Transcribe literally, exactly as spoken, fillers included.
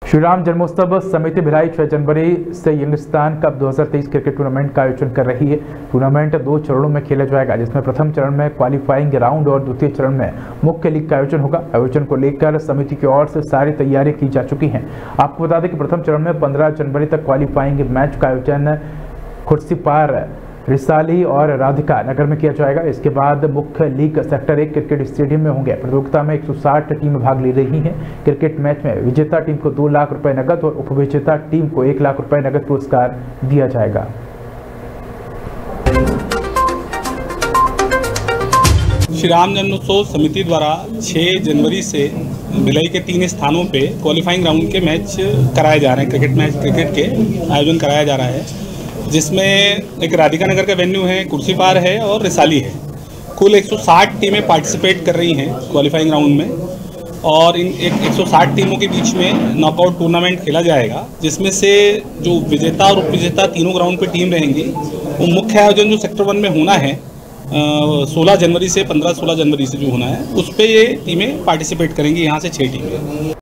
श्री राम जन्मोत्सव समिति भिलाई छह जनवरी से यंगस्तान कप दो हज़ार तेईस क्रिकेट टूर्नामेंट का आयोजन कर रही है। टूर्नामेंट दो चरणों में खेला जाएगा, जिसमें प्रथम चरण में क्वालिफाइंग राउंड और द्वितीय चरण में मुख्य लीग का आयोजन होगा। आयोजन को लेकर समिति की ओर से सारी तैयारियां की जा चुकी हैं। आपको बता दें कि प्रथम चरण में पंद्रह जनवरी तक क्वालिफाइंग मैच का आयोजन खुर्सीपार, रिसाली और राधिका नगर में किया जाएगा। इसके बाद मुख्य लीग सेक्टर एक क्रिकेट स्टेडियम में होंगे। प्रतियोगिता में एक सौ साठ टीमें भाग ले रही हैं। क्रिकेट मैच में विजेता टीम को दो लाख रुपए नकद और उपविजेता टीम को एक लाख रुपए नकद पुरस्कार दिया जाएगा। श्री राम जन्मोत्सव समिति द्वारा छह जनवरी से भिलाई के तीन स्थानों पे क्वालिफाइंग राउंड के मैच कराए जा रहे हैं। क्रिकेट मैच क्रिकेट के आयोजन कराया जा रहा है, जिसमें एक राधिका नगर का वेन्यू है, कुर्सीपार है और रिसाली है। कुल एक सौ साठ टीमें पार्टिसिपेट कर रही हैं क्वालिफाइंग राउंड में, और इन एक 160 टीमों के बीच में नॉकआउट टूर्नामेंट खेला जाएगा, जिसमें से जो विजेता और उपविजेता तीनों ग्राउंड पे टीम रहेंगी, वो मुख्य आयोजन जो सेक्टर वन में होना है सोलह जनवरी से पंद्रह सोलह जनवरी से जो होना है, उस पर ये टीमें पार्टिसिपेट करेंगी। यहाँ से छः टीमें।